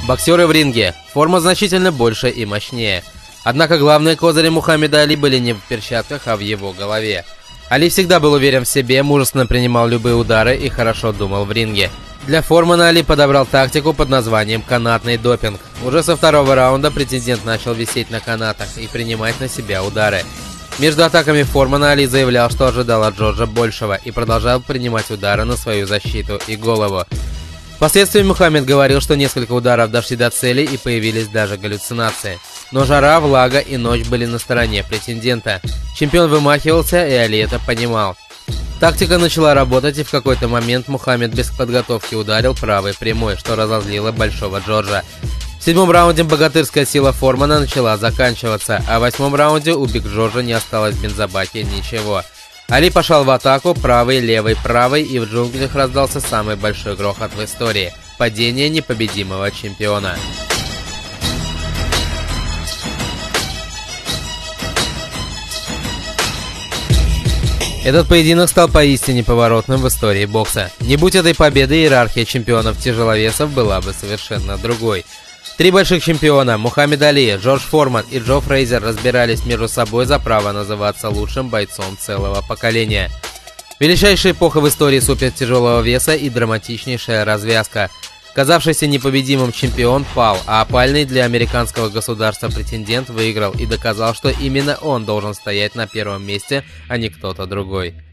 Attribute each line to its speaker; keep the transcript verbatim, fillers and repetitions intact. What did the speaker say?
Speaker 1: Боксеры в ринге. Форма значительно больше и мощнее. Однако главные козыри Мухаммеда Али были не в перчатках, а в его голове. Али всегда был уверен в себе, мужественно принимал любые удары и хорошо думал в ринге. Для Формана Али подобрал тактику под названием «канатный допинг». Уже со второго раунда претендент начал висеть на канатах и принимать на себя удары. Между атаками Формана Али заявлял, что ожидал от Джорджа большего, и продолжал принимать удары на свою защиту и голову. Впоследствии Мухаммед говорил, что несколько ударов дошли до цели и появились даже галлюцинации. Но жара, влага и ночь были на стороне претендента. Чемпион вымахивался, и Али это понимал. Тактика начала работать, и в какой-то момент Мухаммед без подготовки ударил правой прямой, что разозлило большого Джорджа. В седьмом раунде богатырская сила Формана начала заканчиваться, а в восьмом раунде у Биг Джорджа не осталось в бензобаке ничего. Али пошел в атаку, правый, левый, правый, и в джунглях раздался самый большой грохот в истории – падение непобедимого чемпиона. Этот поединок стал поистине поворотным в истории бокса. Не будь этой победы, иерархия чемпионов тяжеловесов была бы совершенно другой. Три больших чемпиона – Мухаммед Али, Джордж Форман и Джо Фрейзер – разбирались между собой за право называться лучшим бойцом целого поколения. Величайшая эпоха в истории супертяжелого веса и драматичнейшая развязка. Казавшийся непобедимым чемпион пал, а опальный для американского государства претендент выиграл и доказал, что именно он должен стоять на первом месте, а не кто-то другой.